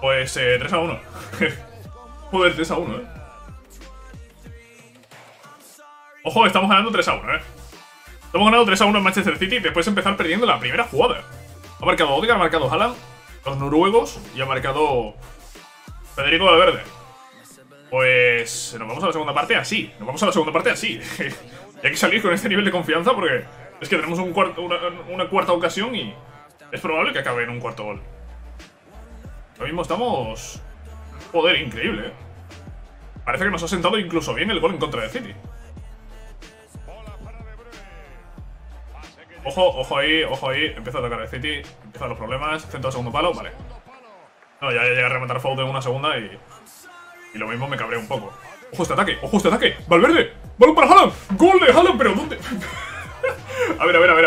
Pues 3-1. Joder, 3-1, Ojo, estamos ganando 3-1, Estamos ganando 3-1 en Manchester City después de empezar perdiendo la primera jugada. Ha marcado Odegaard, ha marcado Haaland, los noruegos, y ha marcado Federico Valverde. Pues nos vamos a la segunda parte así. Y hay que salir con este nivel de confianza porque es que tenemos una cuarta ocasión y es probable que acabe en un cuarto gol. Ahora mismo estamos... Joder, increíble, Parece que nos ha sentado incluso bien el gol en contra de City. Ojo ahí. Empieza a atacar el City. Empiezan los problemas. Centro al segundo palo, vale. No, ya llega a rematar Foden en una segunda y lo mismo me cabré un poco. ¡Ojo este ataque! ¡Valverde! ¡Balón para Haaland! ¡Gol de Haaland! ¿Pero dónde? A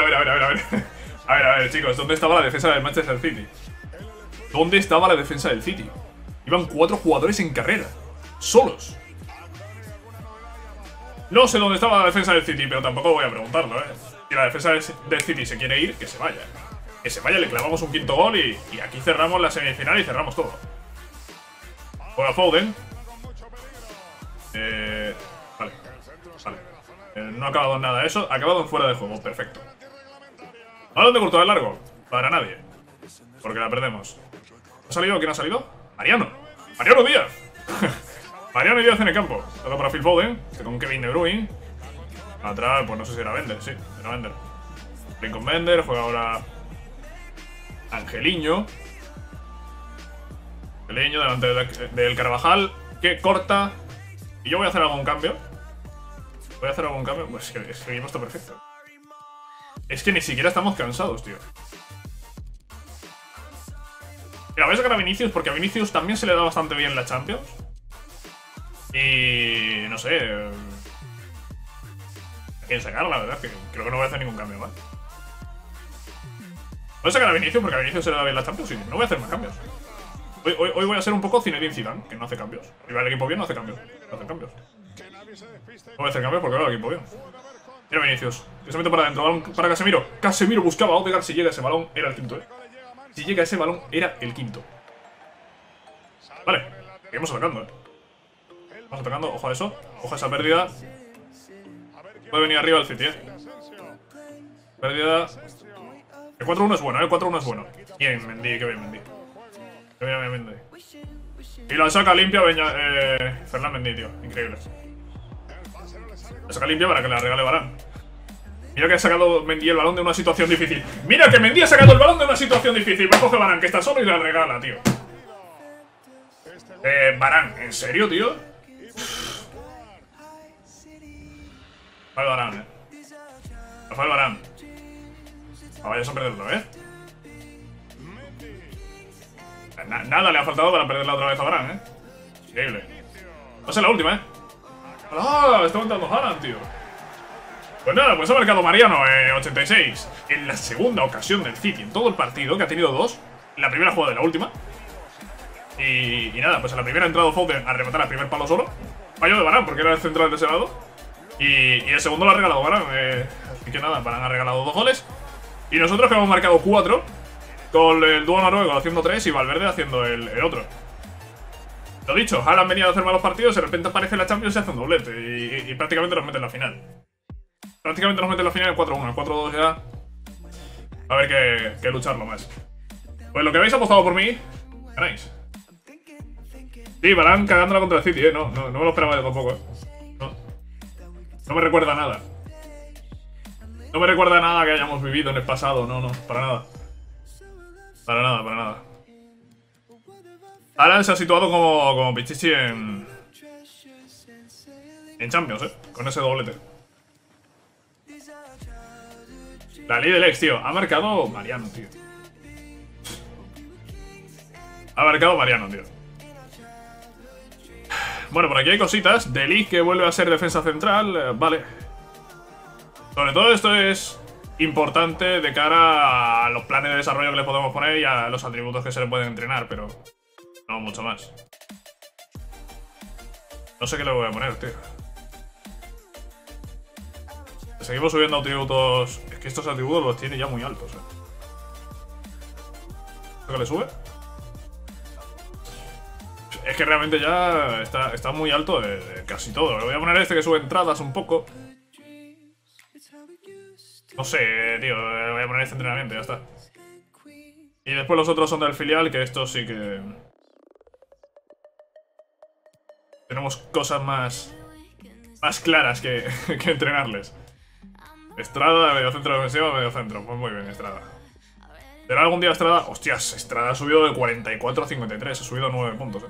ver, chicos. ¿Dónde estaba la defensa del Manchester City? ¿Dónde estaba la defensa del City? Iban 4 jugadores en carrera. Solos. No sé dónde estaba la defensa del City, pero tampoco voy a preguntarlo, Si la defensa del City se quiere ir, que se vaya. Que se vaya, le clavamos un quinto gol y aquí cerramos la semifinal y cerramos todo. Juega Foden. Vale. No ha acabado en nada eso. Ha acabado en fuera de juego. Perfecto. ¿A dónde cortó el largo? Para nadie. Porque la perdemos. ¿Ha salido? ¿Quién ha salido? Mariano Díaz. Mariano Díaz en el campo. Toca para Phil Foden. Con Kevin De Bruyne. Atrás, pues no sé si era Bender. Sí, era Bender. Lincoln Bender. Juega ahora Angeliño. Delante del Carvajal, que corta. Y yo voy a hacer algún cambio. Pues es que el equipo está perfecto. Es que ni siquiera estamos cansados, tío. Mira, voy a sacar a Vinicius porque a Vinicius también se le da bastante bien la Champions. Y... no sé... ¿A quién sacar? La verdad es que creo que no voy a hacer ningún cambio más. Voy a sacar a Vinicius porque a Vinicius se le da bien la Champions y no voy a hacer más cambios. Hoy voy a ser un poco Zinedine Zidane, que no hace cambios. Y va el equipo bien, no hace cambios. No voy a hacer cambios porque va el equipo bien. Mira Vinicius, que se mete para adentro, balón para Casemiro. Casemiro buscaba a Odegaard, si llega ese balón, era el quinto, Si llega ese balón, era el quinto. Vale, seguimos atacando, Vamos atacando, ojo a eso, ojo a esa pérdida. Puede venir arriba el City, Pérdida. El 4-1 es bueno, el 4-1 es bueno. Bien, Mendy, qué bien Mendy. Y la saca limpia Ferland Mendy, tío. Increíble. La saca limpia para que la regale Varane. Mira que ha sacado Mendy el balón de una situación difícil. Mira que Mendy ha sacado el balón de una situación difícil. Va a coger Varane, que está solo y la regala, tío. Varane, ¿en serio, tío? Rafael Varane, Rafael Varane. No vayas a perderlo, Nada le ha faltado para perderla otra vez a Varane, Increíble. Va a ser la última, ¡Ah! Está aguantando Haaland, tío. Pues nada, pues ha marcado Mariano 86. En la segunda ocasión del City en todo el partido, que ha tenido 2. La primera jugada de la última. Y nada, pues en la primera ha entrado Foden a rematar al primer palo solo. Fallo de Varane porque era el central de ese lado. Y el segundo lo ha regalado Varane. Así que nada, Varane ha regalado 2 goles. Y nosotros que hemos marcado 4. Con el dúo noruego haciendo 3 y Valverde haciendo el otro. Lo dicho, Haaland venía a hacer malos partidos, de repente aparece la Champions y hace un doblete. Y prácticamente nos mete en la final. Prácticamente nos mete en la final el 4-1. El 4-2 ya... Va a haber que lucharlo más. Pues lo que habéis apostado por mí, ganáis. Sí, Varane cagándola contra el City, No me lo esperaba yo tampoco, No me recuerda a nada. No me recuerda a nada que hayamos vivido en el pasado. No, para nada. Para nada. Haaland se ha situado como Pichichi en Champions, con ese doblete. La ley del ex, tío. Ha marcado Mariano, tío. Bueno, por aquí hay cositas. De Ligt que vuelve a ser defensa central. Vale. Sobre todo esto es importante de cara a los planes de desarrollo que le podemos poner y a los atributos que se le pueden entrenar, pero no mucho más. No sé qué le voy a poner, tío. Seguimos subiendo atributos. Es que estos atributos los tiene ya muy altos, ¿Esto que le sube? Es que realmente ya está muy alto de casi todo. Le voy a poner este que sube entradas un poco. No sé, tío. Le voy a poner este entrenamiento, ya está. Y después los otros son del filial, que estos sí que... Tenemos cosas más claras que entrenarles. Estrada, medio centro defensivo, medio centro. Pues muy bien, Estrada. ¿Será algún día Estrada? Hostias, Estrada ha subido de 44 a 53. Ha subido 9 puntos,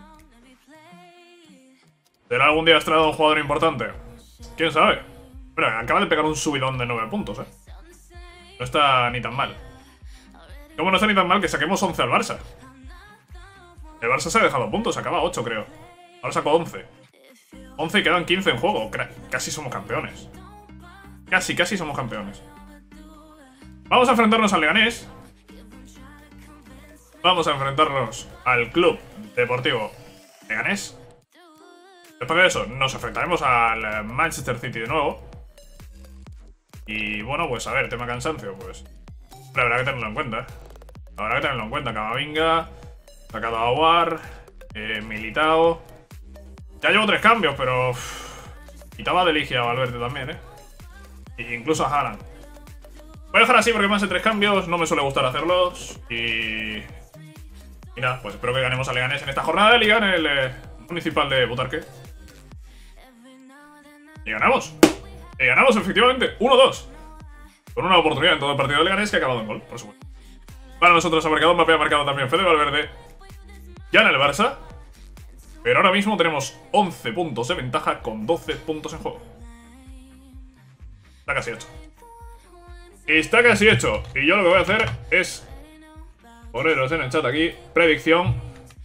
¿Será algún día Estrada un jugador importante? ¿Quién sabe? Pero acaba de pegar un subidón de 9 puntos, No está ni tan mal. ¿Cómo no está ni tan mal que saquemos 11 al Barça? El Barça se ha dejado puntos, acaba 8, creo. Ahora saco 11. 11 y quedan 15 en juego. Casi somos campeones. Casi somos campeones. Vamos a enfrentarnos al Leganés. Vamos a enfrentarnos al Club Deportivo Leganés. Después de eso, nos enfrentaremos al Manchester City de nuevo. Y bueno, pues a ver, tema cansancio, pues... Pero habrá que tenerlo en cuenta, Habrá que tenerlo en cuenta. Camavinga, sacado a Aouar, Militao. Ya llevo 3 cambios, pero... Quitaba a De Ligt y a Valverde también, E incluso a Haaland. Voy a dejar así porque más de 3 cambios no me suele gustar hacerlos. Y nada, pues espero que ganemos a Leganés en esta jornada de Liga en el Municipal de Butarque. Y ganamos. Y ganamos efectivamente, 1-2. Con una oportunidad en todo el partido de Leganés que ha acabado en gol, por supuesto. Para nosotros ha marcado Mbappé, ha marcado también Fede Valverde. Gana el Barça. Pero ahora mismo tenemos 11 puntos de ventaja con 12 puntos en juego. Está casi hecho. Está casi hecho. Y yo lo que voy a hacer es poneros en el chat aquí predicción.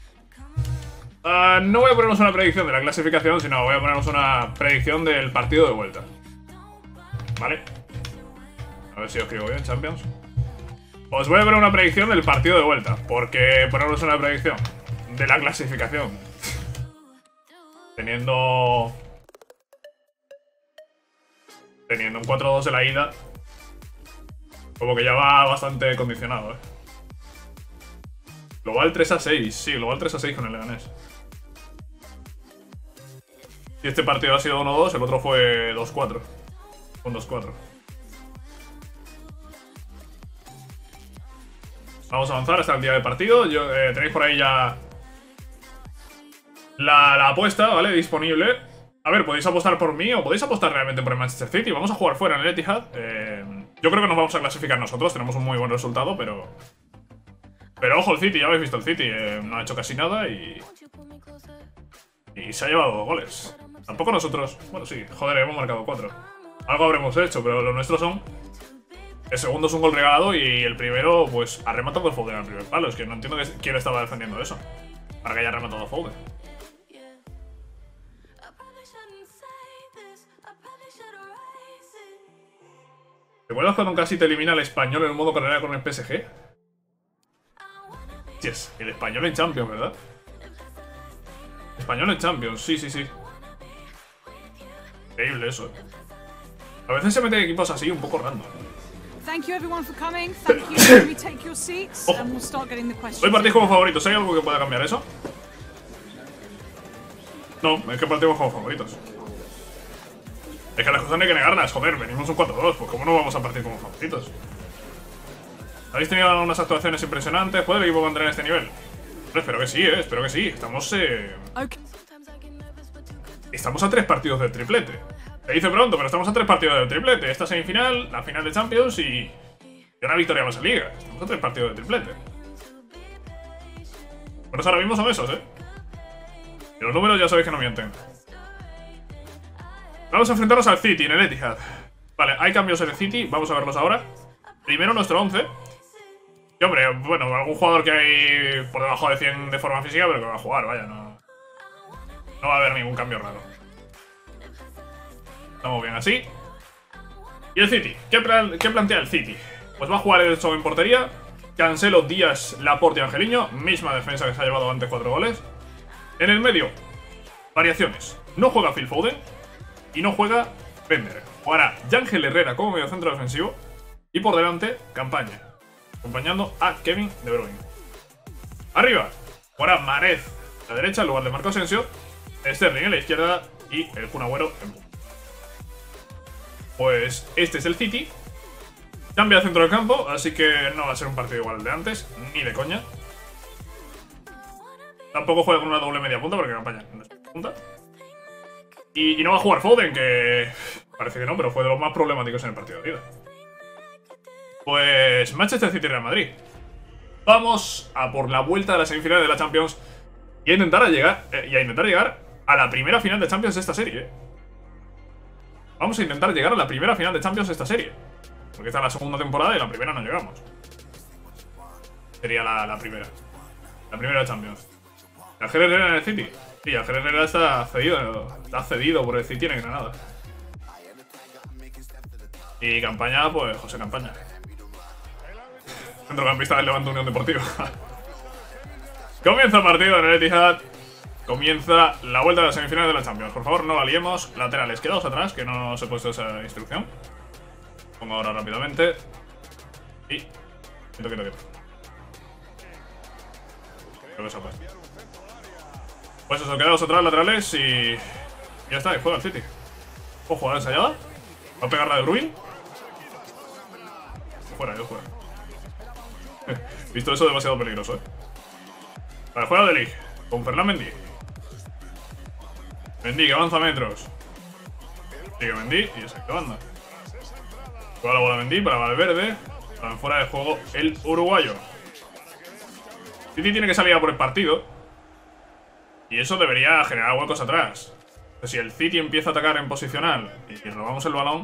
No voy a ponernos una predicción de la clasificación, sino voy a ponernos una predicción del partido de vuelta. ¿Vale? A ver si os escribo bien, Champions. Os voy a poner una predicción del partido de vuelta. Porque ponernos una predicción de la clasificación teniendo un 4-2 de la ida, como que ya va bastante condicionado, Global 3-6, sí, global 3-6 con el Leganés. Y este partido ha sido 1-2, el otro fue 2-4. Un 2-4. Vamos a avanzar hasta el día del partido. Tenéis por ahí ya la apuesta, ¿vale? Disponible. A ver, podéis apostar por mí o podéis apostar realmente por el Manchester City. Vamos a jugar fuera en el Etihad. Yo creo que nos vamos a clasificar nosotros. Tenemos un muy buen resultado, pero ojo, el City, ya habéis visto el City. No ha hecho casi nada y se ha llevado 2 goles. Tampoco nosotros... Bueno, sí, joder, hemos marcado 4. Algo habremos hecho, pero los nuestros son... El segundo es un gol regalado y el primero, pues, ha rematado el Foden al primer palo. Es que no entiendo quién estaba defendiendo eso para que haya rematado Foden. ¿Te acuerdas cuando casi te elimina el Español en el modo carrera con el PSG? Yes, el Español en Champions, ¿verdad? Español en Champions, sí. Increíble eso. A veces se meten equipos así un poco random. Hoy partís como favoritos. ¿Hay algo que pueda cambiar eso? No, es que partimos como favoritos. Es que las cosas no hay que negarlas, joder, venimos un 4-2, pues ¿cómo no vamos a partir como favoritos? ¿Habéis tenido unas actuaciones impresionantes? ¿Puede el equipo mantener este nivel? Espero que sí, espero que sí. Estamos a 3 partidos del triplete. Se dice pronto, pero estamos a 3 partidos del triplete. Esta semifinal, la final de Champions y una victoria más en Liga. Estamos a 3 partidos del triplete. Bueno, ahora mismo son esos, Y los números ya sabéis que no mienten. Vamos a enfrentarnos al City en el Etihad. Vale, hay cambios en el City, vamos a verlos ahora. Primero nuestro 11. Y hombre, bueno, algún jugador que hay por debajo de 100 de forma física, pero que va a jugar, vaya, no va a haber ningún cambio raro. Estamos bien así. ¿Y el City? ¿Qué plantea el City? Pues va a jugar Ederson en portería. Cancelo, Díaz, Laporte y Angelino. Misma defensa que se ha llevado antes 4 goles. En el medio, variaciones. No juega Phil Foden y no juega Bender. Jugará Yángel Herrera como mediocentro defensivo. Y por delante, Campaña, acompañando a Kevin De Bruyne. Arriba, jugará Mahrez la derecha en lugar de Marco Asensio, Sterling en la izquierda y el Kun Agüero en punta. Pues este es el City. Cambia centro del campo, así que no va a ser un partido igual al de antes, ni de coña. Tampoco juega con una doble media punta porque campaña no es punta. Y no va a jugar Foden, que parece que no, pero fue de los más problemáticos en el partido de ida. Pues Manchester City Real Madrid. Vamos a por la vuelta de la semifinal de la Champions y a intentar llegar a la primera final de Champions de esta serie. Vamos a intentar llegar a la primera final de Champions de esta serie. Porque esta es la segunda temporada y la primera no llegamos. Sería la primera. La primera de Champions. ¿Ángel Herrera en el City? Sí, Ángel Herrera está cedido por el City en Granada. Y Campaña, pues José Campaña. Centrocampista del Levante Unión Deportiva. Comienza el partido en el Etihad. Comienza la vuelta de las semifinales de la Champions. Por favor, no la liemos. Laterales, quedaos atrás, que no os he puesto esa instrucción. Pongo ahora rápidamente. Y... Quieto. Creo que eso pasa. Pues eso, quedaos atrás, laterales y... Ya está, y juega el City. Ojo, jugada ensayada. Va a pegar la de Bruyne. Fuera. Visto eso, demasiado peligroso, Vale, juega de Ligt con Ferland Mendy. Mendy que avanza metros. Sigue Mendy y exacto, anda. Juega la bola Mendy para Valverde. Para fuera de juego el uruguayo. City tiene que salir a por el partido. Y eso debería generar huecos atrás. Si el City empieza a atacar en posicional y robamos el balón,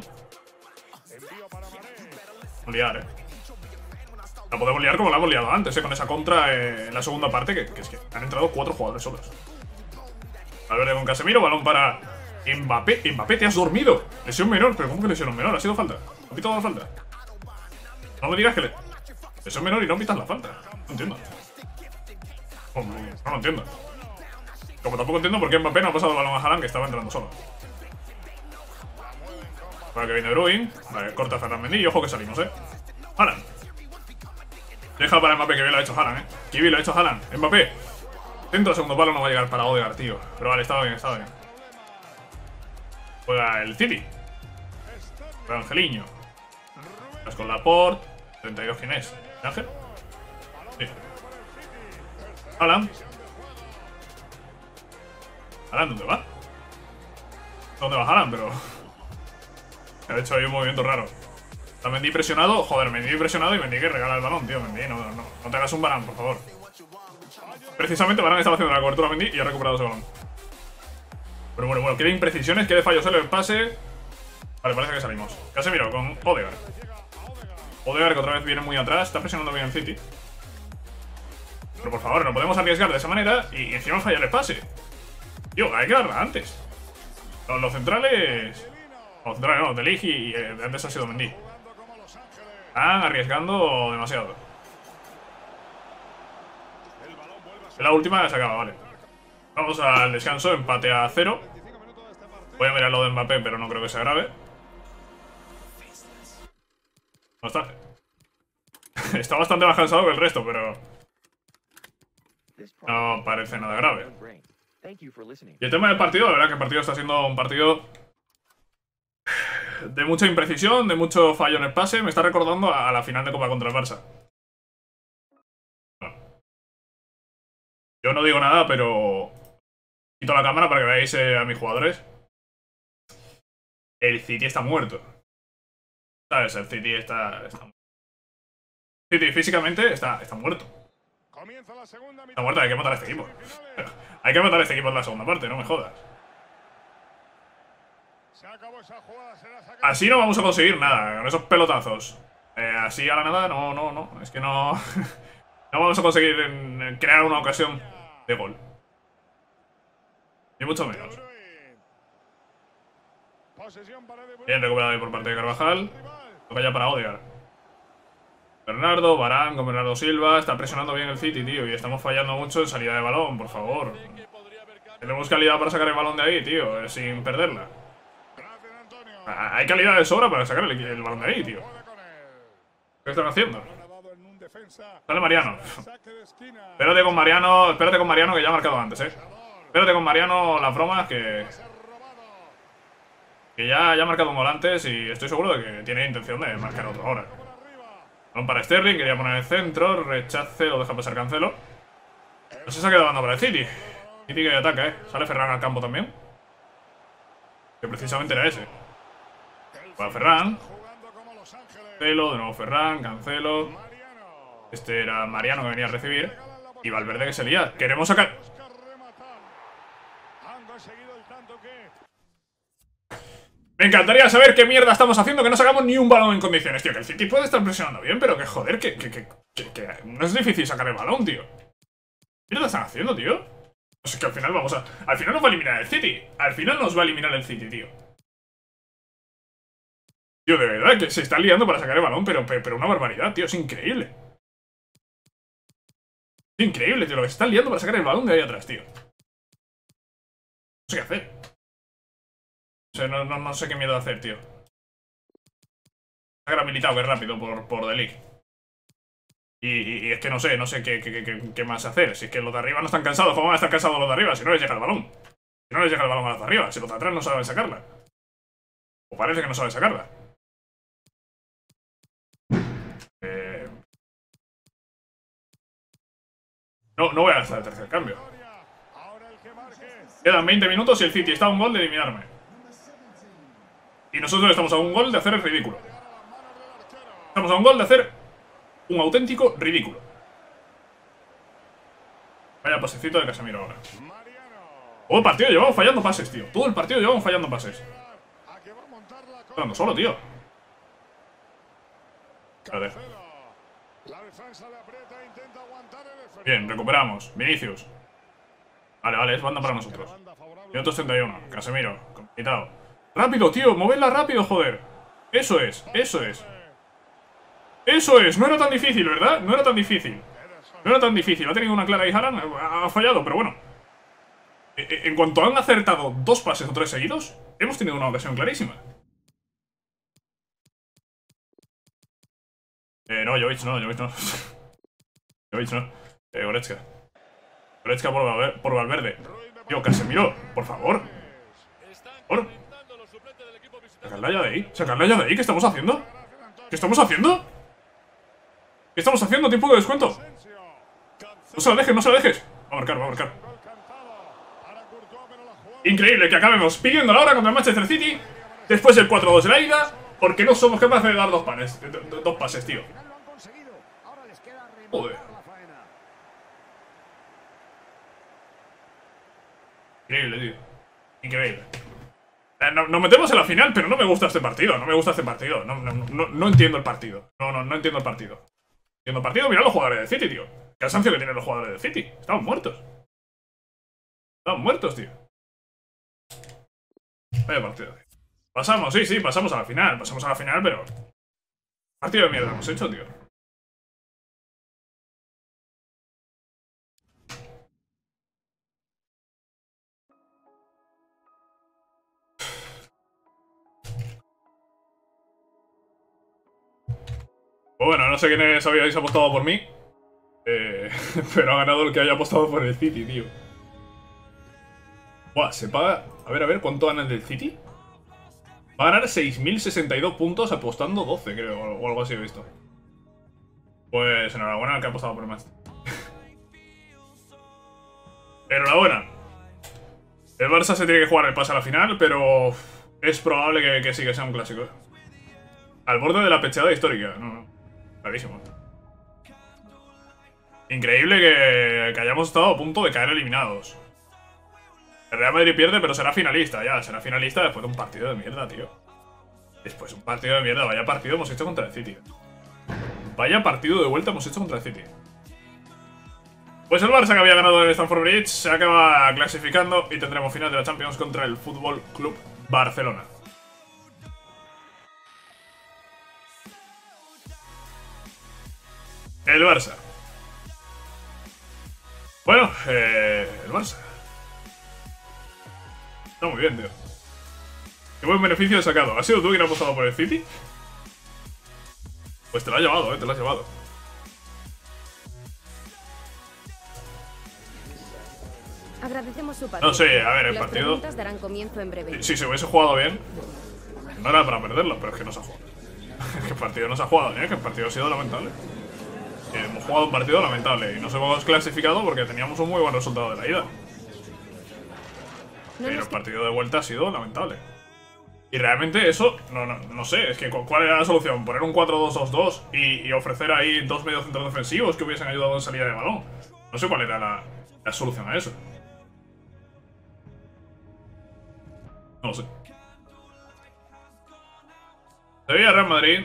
liar, La podemos liar como la hemos liado antes, con esa contra en la segunda parte, que es que han entrado 4 jugadores solos. Valverde con Casemiro, balón para Mbappé. Mbappé, te has dormido. Lesión menor, pero ¿cómo que lesión menor? ¿Ha sido falta? ¿Ha pitado la falta? No me digas que lesión menor y no pitas la falta. No entiendo. No lo entiendo. Como tampoco entiendo por qué Mbappé no ha pasado el balón a Haaland, que estaba entrando solo. Para que viene Bruyne. Vale, corta Ferland Mendy y ojo que salimos, Haaland. Deja para Mbappé, que bien lo ha hecho Haaland, Que bien lo ha hecho Haaland. Mbappé. Dentro del segundo palo no va a llegar para Odegaard, tío. Pero vale, estaba bien. Juega el City. Juega Angeliño. Estás con Laporte. 32, ¿quién es? ¿Ángel? Sí. Haaland. Haaland, ¿dónde va? ¿Dónde va Haaland? Pero... Ha hecho ahí un movimiento raro. Está Mendy presionado. Joder, Mendy presionado y Mendy que regala el balón, tío. Mendy, no te hagas un Varane, por favor. Precisamente Varane estaba haciendo la cobertura a Mendy y ha recuperado ese balón. Pero bueno, qué de imprecisiones, qué de fallos en el pase. Vale, parece que salimos. Casemiro con Odegaard. Odegaard que otra vez viene muy atrás. Está presionando bien el City. Pero por favor, no podemos arriesgar de esa manera y encima fallar el pase. Tío, hay que darla antes. Los centrales... Los centrales no, de Ligt y antes ha sido Mendy. Están arriesgando demasiado. La última se acaba, vale. Vamos al descanso, empate a 0. Voy a mirar lo de Mbappé, pero no creo que sea grave. No está. Está bastante más cansado que el resto, pero... No parece nada grave. Y el tema del partido, la verdad que el partido está siendo un partido... de mucha imprecisión, de mucho fallo en el pase. Me está recordando a la final de Copa contra el Barça. Yo no digo nada, pero... Quito la cámara para que veáis a mis jugadores. El City está muerto. ¿Sabes? El City está muerto. El City físicamente está muerto. Está muerto, hay que matar a este equipo. Hay que matar a este equipo en la segunda parte, no me jodas. Así no vamos a conseguir nada, con esos pelotazos. Así a la nada, no. Es que no... No vamos a conseguir crear una ocasión de gol. Ni mucho menos. Bien recuperado ahí por parte de Carvajal. Toca ya para Odegaard. Bernardo, Varane con Bernardo Silva. Está presionando bien el City, tío. Y estamos fallando mucho en salida de balón, por favor. Tenemos calidad para sacar el balón de ahí, tío, sin perderla. Hay calidad de sobra para sacar el balón de ahí, tío. ¿Qué están haciendo? Sale Mariano. Espérate con Mariano que ya ha marcado antes, Espérate con Mariano las bromas que ya ha marcado un gol antes y estoy seguro de que tiene intención de marcar otro ahora. Balón para Sterling, quería poner el centro, rechace, lo deja pasar Cancelo. No se ha quedado dando para el City. City que ataca, Sale Ferran al campo también. Que precisamente era ese. Para Ferran. Cancelo, de nuevo Ferran, Cancelo. Este era Mariano que venía a recibir. Y Valverde que se lía. Queremos sacar... Me encantaría saber qué mierda estamos haciendo, que no sacamos ni un balón en condiciones, tío. Que el City puede estar presionando bien, pero que joder, que no es difícil sacar el balón, tío. ¿Qué mierda están haciendo, tío? No sé, que al final vamos a... Al final nos va a eliminar el City. Al final nos va a eliminar el City, tío. Tío, de verdad, que se está liando para sacar el balón, pero una barbaridad, tío. Es increíble. Es increíble, tío, lo que se están liando para sacar el balón de ahí atrás, tío. No sé qué hacer. O sea, no sé qué miedo hacer, tío. Sacar a Militao, que es rápido por The League. Y es que no sé qué más hacer. Si es que los de arriba no están cansados, ¿cómo van a estar cansados los de arriba? Si no les llega el balón. Si no les llega el balón a los de arriba. Si los de atrás no saben sacarla. O parece que no saben sacarla. No voy a hacer el tercer cambio. Quedan 20 minutos y el City está a un gol de eliminarme. Y nosotros estamos a un gol de hacer el ridículo. Estamos a un gol de hacer un auténtico ridículo. Vaya pasecito de Casemiro ahora. Todo el partido llevamos fallando pases, tío. Todo el partido llevamos fallando pases. Estoy dando solo, tío. Espérate. Bien, recuperamos. Vinicius. Vale, es banda para nosotros. Minutos 31. Casemiro. Complicado. ¡Rápido, tío! ¡Movedla rápido, joder! Eso es. Eso es. No era tan difícil, ¿verdad? No era tan difícil. Ha tenido una clara y Haaland ha fallado, pero bueno. En cuanto han acertado 2 pases o 3 seguidos, hemos tenido una ocasión clarísima. No, Jovic no. Jovic no. Goretzka. Goretzka por Valverde. Tío, Casemiro, por favor. Sacarla ya de ahí. ¿Qué estamos haciendo? ¿Qué estamos haciendo? Tiempo de descuento. No se la dejes. Va a marcar. Increíble que acabemos pidiendo la hora contra el Manchester City. Después del 4-2 de la ida. Porque no somos capaces de dar 2 pases, tío. Joder. Increíble, tío. Increíble. Nos metemos en la final, pero no me gusta este partido. No entiendo el partido. No entiendo el partido. Mirad los jugadores del City, tío. Cansancio que tienen los jugadores del City. Estaban muertos, tío. Vaya partido, tío. Pasamos, sí, pasamos a la final, pero... Partido de mierda hemos hecho, tío. Bueno, no sé quiénes habíais apostado por mí. Pero ha ganado el que haya apostado por el City, tío. Buah, se paga... A ver, ¿cuánto gana el del City? Va a ganar 6.062 puntos apostando 12, creo, o algo así he visto. Pues enhorabuena al que ha apostado por más. Enhorabuena. El Barça se tiene que jugar el pase a la final, pero es probable que sí que sea un clásico. Al borde de la pechada histórica. No. Clarísimo. Increíble que hayamos estado a punto de caer eliminados. El Real Madrid pierde, pero será finalista ya. Será finalista después de un partido de mierda, tío. Después de un partido de mierda. Vaya partido hemos hecho contra el City. Vaya partido de vuelta hemos hecho contra el City. Pues el Barça, que había ganado en Stamford Bridge, se acaba clasificando y tendremos final de la Champions contra el Fútbol Club Barcelona. El Barça. Bueno, el Barça. Está muy bien, tío. Qué buen beneficio he sacado. ¿Has sido tú quien ha apostado por el City? Pues te lo has llevado, te lo has llevado. Agradecemos su No sé, a ver, el Las partido... preguntas darán comienzo en breve. Si se hubiese jugado bien, no era para perderlo, pero es que no se ha jugado. Es que el partido no se ha jugado, ¿eh? Que el partido ha sido lamentable. Hemos jugado un partido lamentable y nos hemos clasificado porque teníamos un muy buen resultado de la ida. Pero el partido de vuelta ha sido lamentable. Y realmente eso, no sé, es que ¿cuál era la solución? Poner un 4-2-2-2 y ofrecer ahí dos mediocentros defensivos que hubiesen ayudado en salida de balón. No sé cuál era la solución a eso. No lo sé. Sevilla Real Madrid.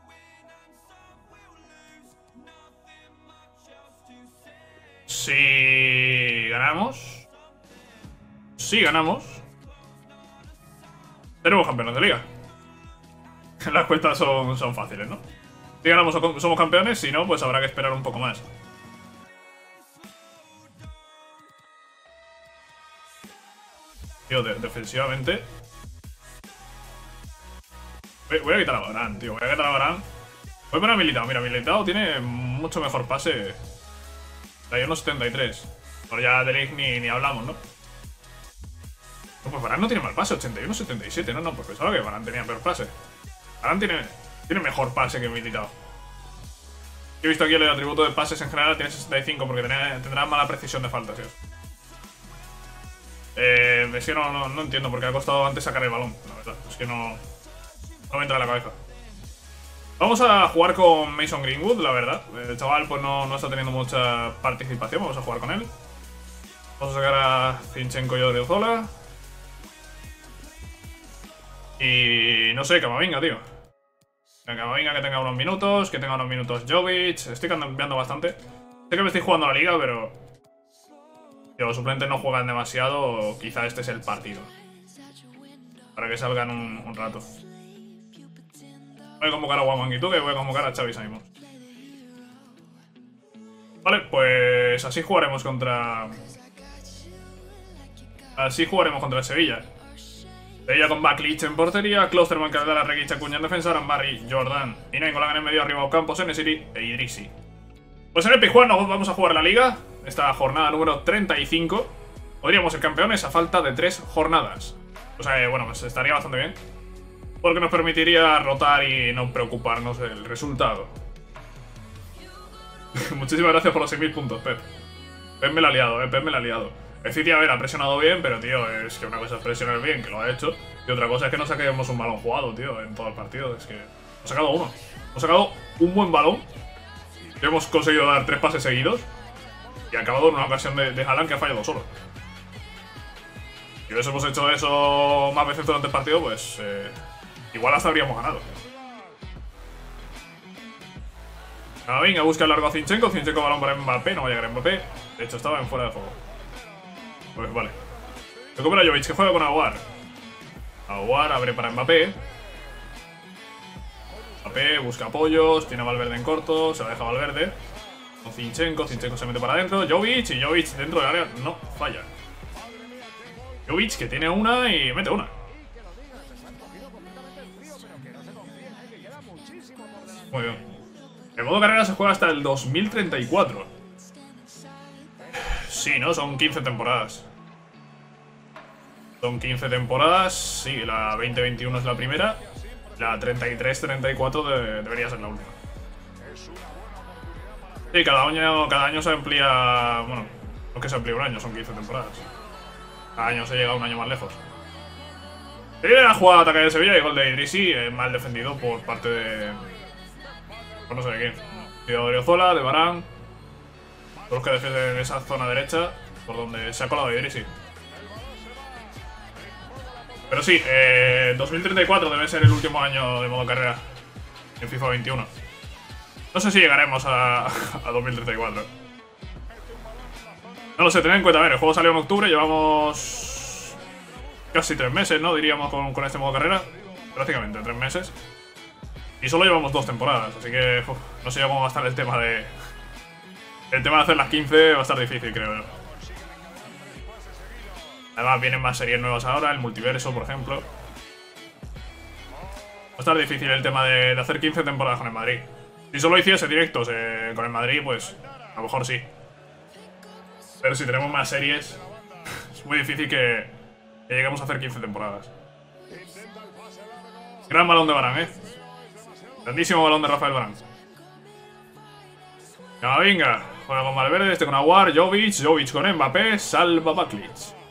Si ganamos. Si ganamos. Tenemos campeones de liga. Las cuentas son fáciles, ¿no? Si ganamos somos campeones, si no, pues habrá que esperar un poco más. Tío, defensivamente. Voy a quitar a Varane, tío. Voy a quitar a Varane. Voy a poner a Militao. Mira, Militao tiene mucho mejor pase. Hay unos 73. Ahora ya de Ligt ni hablamos, ¿no? No, pues Varane no tiene mal pase, 81-77, no, pues pensaba que Varane tenía peor pase. Varane tiene mejor pase que Militao. He visto aquí el atributo de pases en general, tiene 65 porque tendrá mala precisión de faltas, tío. Es que no entiendo por qué ha costado antes sacar el balón, la verdad. Es que no me entra en la cabeza. Vamos a jugar con Mason Greenwood, la verdad. El chaval pues no está teniendo mucha participación, vamos a jugar con él. Vamos a sacar a Zinchenko y Odriozola. Y no sé, Camavinga, tío. Camavinga que tenga unos minutos, que tenga unos minutos Jovic. Estoy cambiando bastante. Sé que me estoy jugando la liga, pero... Tío, los suplentes no juegan demasiado. Quizá este es el partido. Para que salgan un rato. Voy a convocar a Wamangituke, que voy a convocar a Xavi Simons. Vale, pues así jugaremos contra... Así jugaremos contra el Sevilla. Sevilla con Baklich en portería, Klosterman, Caldara, Reguic, Acuña en defensa, Arambarri, Jordan, Inain en medio, arriba Ocampos, Enesiri e Idrissi. Pues en el Pizjuán nos vamos a jugar la liga. Esta jornada número 35. Podríamos ser campeones a falta de 3 jornadas. O sea, bueno, pues estaría bastante bien. Porque nos permitiría rotar y no preocuparnos del resultado. Muchísimas gracias por los 6.000 puntos, Pep. Pep me la ha liado, Pep me la ha liado. El City, a ver, ha presionado bien, pero, tío, es que una cosa es presionar bien, que lo ha hecho. Y otra cosa es que no saquemos un balón jugado, tío, en todo el partido. Es que hemos sacado uno. Hemos sacado un buen balón. Hemos conseguido dar 3 pases seguidos. Y ha acabado en una ocasión de Haaland que ha fallado solo. Si hubiésemos hecho eso más veces durante el partido, pues... igual hasta habríamos ganado. Venga, busca el largo a Zinchenko. Zinchenko balón para Mbappé. No va a llegar Mbappé. De hecho, estaba en fuera de juego. Pues vale. Recupera Jovic, que juega con Aguar. Aguar abre para Mbappé. Mbappé busca apoyos. Tiene a Valverde en corto. Se la deja Valverde. Con Zinchenko. Zinchenko se mete para adentro. Jovic. Y Jovic dentro del área no falla. Jovic que tiene una y mete una. Muy bien. El modo carrera se juega hasta el 2034. Sí, ¿no? Son 15 temporadas. Son 15 temporadas. Sí, la 2021 es la primera. La 33-34 debería ser la última. Sí, cada año se amplía... Bueno, no es que se amplíe un año, son 15 temporadas. Cada año se llega un año más lejos. La jugada de ataque de Sevilla y gol de Idrissi, mal defendido por parte de... Pues no sé de quién. De Odriozola, de Varane. Todos los que defienden esa zona derecha, por donde se ha colado Idrissi. Pero sí, 2034 debe ser el último año de modo carrera en FIFA 21. No sé si llegaremos a 2034. No lo sé, tened en cuenta, a ver, el juego salió en octubre, llevamos casi 3 meses, ¿no? Diríamos con este modo carrera. Prácticamente 3 meses. Y solo llevamos 2 temporadas, así que no sé ya cómo va a estar el tema de... El tema de hacer las 15 va a estar difícil, creo yo. Además vienen más series nuevas ahora, el multiverso, por ejemplo. Va a estar difícil el tema de hacer 15 temporadas con el Madrid. Si solo hiciese directos con el Madrid, pues a lo mejor sí. Pero si tenemos más series, Es muy difícil que lleguemos a hacer 15 temporadas. Gran balón de Varane, grandísimo balón de Rafael Varane. Camavinga juega con Valverde, este con Aguar, Jovic con Mbappé, salva Baklic.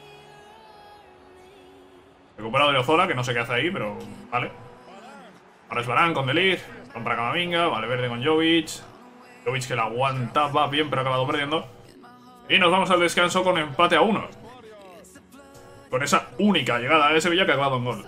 Recuperado de Ozola, que no sé qué hace ahí, pero vale. Ahora es Varane con De Ligt, van para Camavinga, Valverde con Jovic que la aguantaba bien, pero ha acabado perdiendo. Y nos vamos al descanso con empate a 1. Con esa única llegada de Sevilla que ha acabado en gol.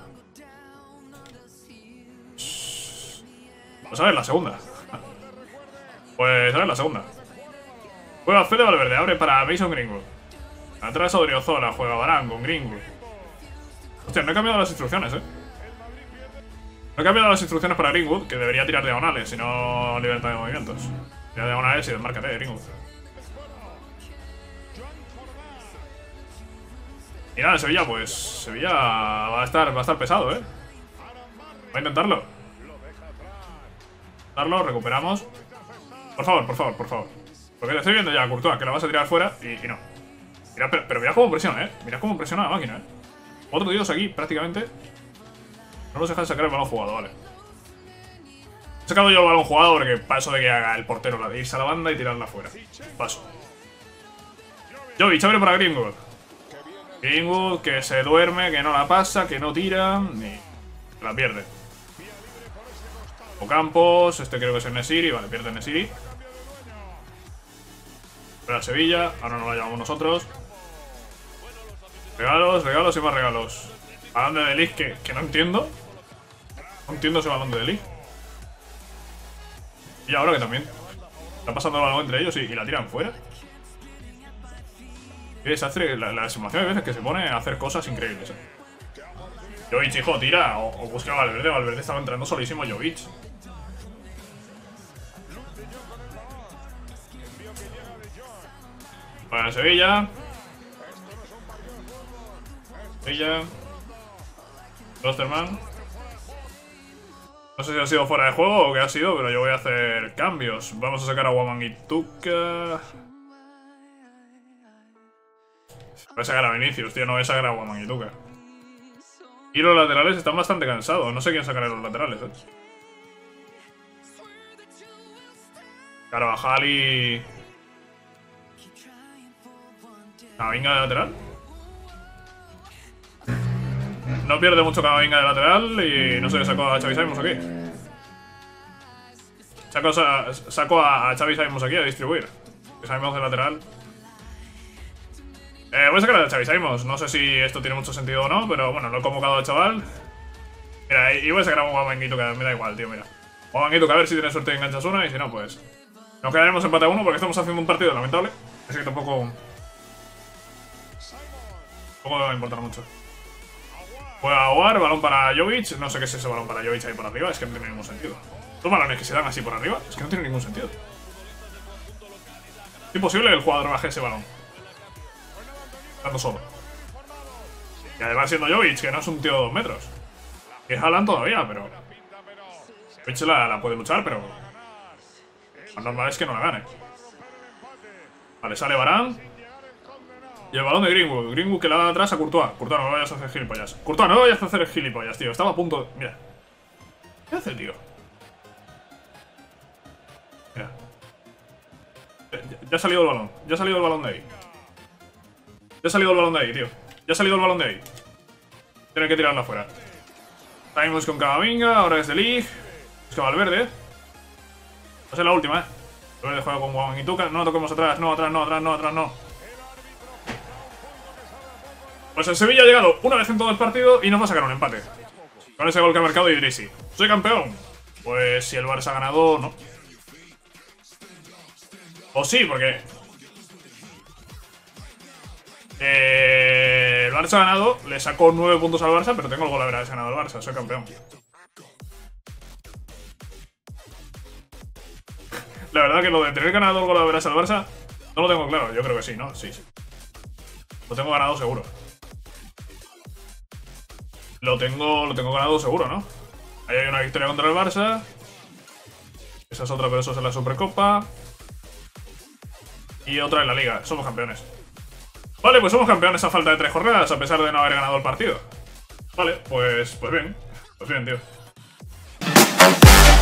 Pues a ver la segunda. Pues a ver la segunda. Juega Fede Valverde, abre para Mason Greenwood. Atrás Odriozola, juega Varane con Greenwood. Hostia, no he cambiado las instrucciones, No he cambiado las instrucciones para Greenwood, que debería tirar diagonales, si no libertad de movimientos. Tira diagonales y desmárcate, Greenwood. Y nada, Sevilla, pues Sevilla va a estar pesado, Va a intentarlo. Recuperamos. Por favor. Porque te estoy viendo ya, Courtois, que la vas a tirar fuera y no. Mira, pero mira cómo presiona, Mira cómo presiona la máquina, Otro tíos aquí, prácticamente. No nos dejan sacar el balón jugado, vale. He sacado yo el balón jugado porque paso de que haga el portero la de irse a la banda y tirarla fuera. Paso. Jovic abre para Greenwood. Greenwood que se duerme, que no la pasa, que no tira, ni la pierde. Ocampos, este creo que es el Nesiri, vale, pierde el Nesiri. Pero a Sevilla, ahora no la llevamos nosotros. Regalos y más regalos. Balón de Ligt que no entiendo. No entiendo ese balón de Ligt. Y ahora que también está pasando el balón entre ellos y la tiran fuera. Qué desastre, la simulación hay veces que se pone a hacer cosas increíbles, Jovic, hijo, tira o busca a Valverde. Valverde estaba entrando solísimo Jovic. Para Sevilla. Klosterman. No sé si ha sido fuera de juego o qué ha sido, pero yo voy a hacer cambios. Vamos a sacar a Wamangituka. Voy a sacar a Vinicius, tío, no voy a sacar a Wamangituka. Y los laterales están bastante cansados. No sé quién sacará los laterales, Carvajal y... Camavinga de lateral. No pierde mucho Camavinga de lateral y no sé qué sacó a Xavi Simons aquí. Saco a Xavi Simons aquí a distribuir. Simons de lateral. Voy a sacar a Xavi Simons. No sé si esto tiene mucho sentido o no, pero bueno, lo he convocado al chaval. Mira, y voy a sacar a un Wamangituka, me da igual, tío, mira. Wamangituka, a ver si tiene suerte y enganchas una, y si no, pues... Nos quedaremos empate a 1 porque estamos haciendo un partido lamentable. Así que tampoco... Tampoco me va a importar mucho. Juega Aguar, balón para Jovic. No sé qué es ese balón para Jovic ahí por arriba, es que no tiene ningún sentido. Los balones que se dan así por arriba, es que no tiene ningún sentido. Es imposible que el jugador baje ese balón estando solo. Y además siendo Jovic, que no es un tío de 2 metros. Que es Haaland todavía, pero... Jovic la puede luchar, pero... Lo normal es que no la gane. Vale, sale Varane. Y el balón de Greenwood. Greenwood que la da atrás a Courtois. Courtois, no vayas a hacer gilipollas. Courtois, no vayas a hacer gilipollas, tío. Estaba a punto de... Mira. ¿Qué hace, tío? Mira. Ya ha salido el balón. Ya ha salido el balón de ahí. Ya ha salido el balón de ahí, tío. Ya ha salido el balón de ahí. Tiene que tirarla afuera. Salimos con Camavinga. Ahora es De Ligt. Es que Valverde. Va a ser la última, Valverde juega con Wamangituka. No toquemos atrás. No, atrás, no, atrás, no, atrás, no. Pues el Sevilla ha llegado una vez en todo el partido y nos va a sacar un empate. Con ese gol que ha marcado Idrissi. ¿Soy campeón? Pues si el Barça ha ganado, no. O sí, porque... el Barça ha ganado, le sacó 9 puntos al Barça, pero tengo el gol de haber ganado el Barça, soy campeón. La verdad que lo de tener ganado el gol de haber al Barça, no lo tengo claro, yo creo que sí, ¿no? Sí, sí. Lo tengo ganado seguro. Lo tengo ganado seguro, ¿no? Ahí hay una victoria contra el Barça. Esa es otra, pero eso es en la Supercopa. Y otra en la Liga. Somos campeones. Vale, pues somos campeones a falta de 3 jornadas, a pesar de no haber ganado el partido. Vale, pues bien. Pues bien, tío.